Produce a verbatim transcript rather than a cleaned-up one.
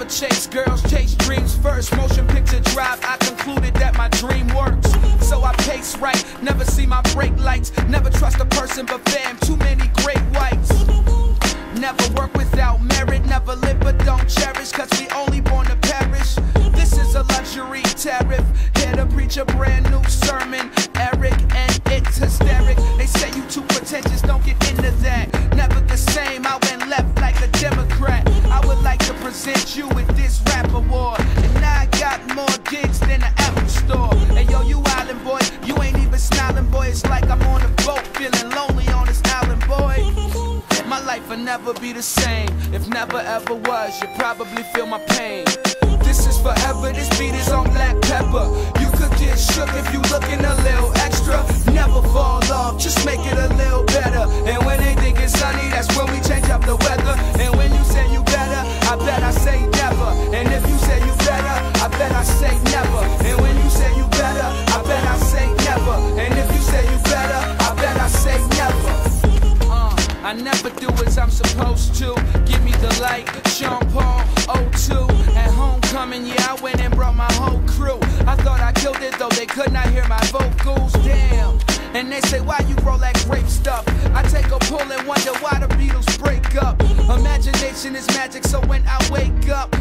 chase girls, chase dreams first. Motion picture drive, I concluded that my dream works. So I pace right, never see my brake lights. Never trust a person, but fam, too many great whites. Never work without merit, never live but don't cherish, cause we only born to perish. This is a luxury tariff, here to preach a brand new sermon. Eric, and it's hysteric. They say you too pretentious, don't get into that. Never the same, I went left like a Democrat. I would like to present you with this rap award, and now I got more gigs than the Apple store. And yo, you island boy, you ain't even smiling, boy. It's like I'm on a boat, feeling lonely on this island, boy. My life will never be the same. If never ever was, you probably feel my pain. This is forever, this beat is on black pepper. You could get shook if you looking a little extra. Never fall off, just make it a little better. And when they think it's sunny, that's when we change up the weather. And when you say you better, I bet I say never. And if you say you better, I bet I say never. And when you say you better, I bet I say never. And if you say you better, I bet I say never. I never do as I'm supposed to. Give me the light, Sean Paul, oh two. At homecoming, yeah, I went and brought my whole crew. I thought I killed it, though they could not hear my vocals. Damn. And they say, why you roll that grape stuff? I take a pull and wonder why the Beatles break up. Imagination is magic, so when I wake up,